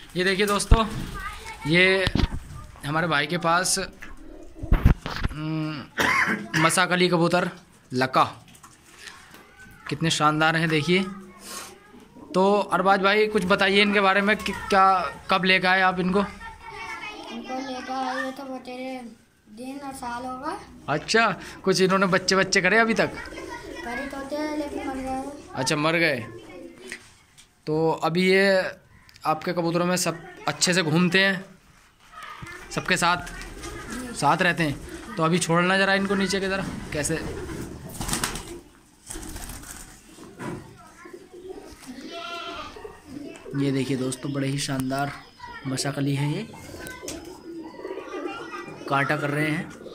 ये देखिए दोस्तों, ये हमारे भाई के पास मसाकली कबूतर लका कितने शानदार हैं देखिए। तो अरबाज भाई कुछ बताइए इनके बारे में कि क्या कब लेकर आए आप इनको? इनको लेकर आए तो वो तेरे दिन और साल होगा। अच्छा, कुछ इन्होंने बच्चे करे अभी तक? करी तो थे लेकिन मर गए। अच्छा, मर गए। तो अभी ये आपके कबूतरों में सब अच्छे से घूमते हैं, सबके साथ रहते हैं। तो अभी छोड़ना जरा इनको नीचे की तरफ कैसे। ये देखिए दोस्तों, बड़े ही शानदार मशाकली है ये, कांटा कर रहे हैं।